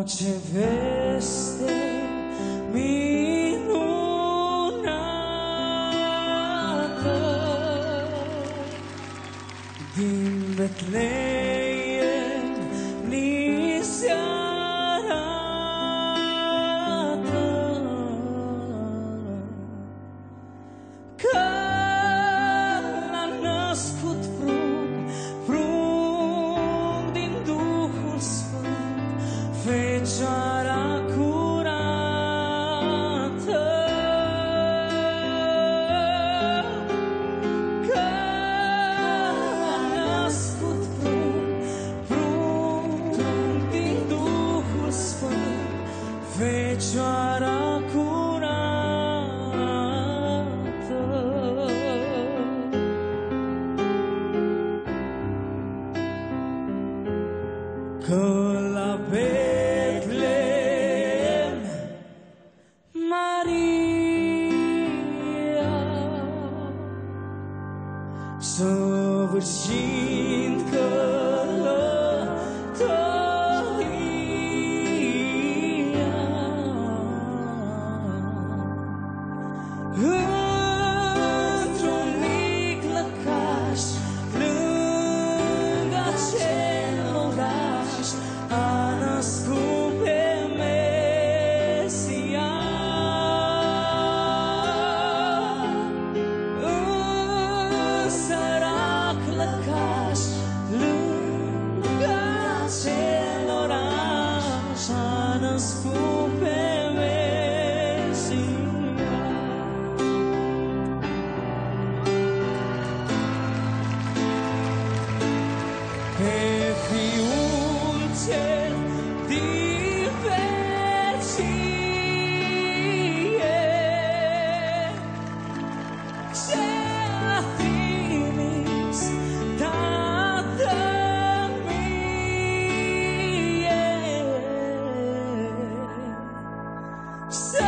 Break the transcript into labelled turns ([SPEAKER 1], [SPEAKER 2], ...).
[SPEAKER 1] Ce veste minunată din Betleem ni se arată, că l-a născut prunc din Duhul Sfânt, Fecioara curată, că a născut prunc din Duhul Sfânt, Fecioara curată. Că la Betleem Maria, săvârșind călătoria, într-un mic lăcaș lângă acel oraș, a născut pe Mesia. În sărac lăcaș lângă acel oraș, a născut pe Mesia. Pe Fiul cel din vecie, ce-a trimis Tatăl mie, să